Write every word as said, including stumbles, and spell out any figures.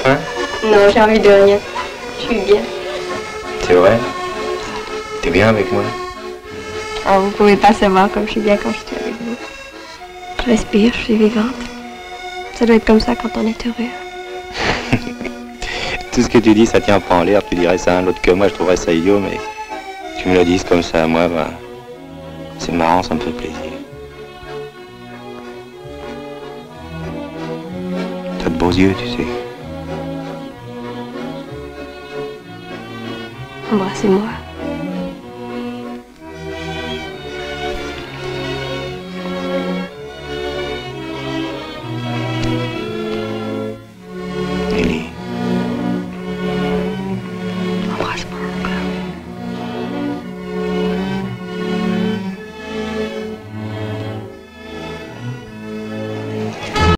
faim? Non, j'ai envie de rien. Je suis bien. C'est vrai? T'es bien avec moi? Oh, vous pouvez pas savoir comme je suis bien quand je suis avec vous. Je respire, je suis vivante. Ça doit être comme ça quand on est heureux. Tout ce que tu dis, ça tient pas en l'air. Tu dirais ça à un autre que moi, je trouverais ça idiot, mais tu me le dises comme ça à moi, bah, c'est marrant, ça me fait plaisir. T'as de beaux yeux, tu sais. Embrassez-moi.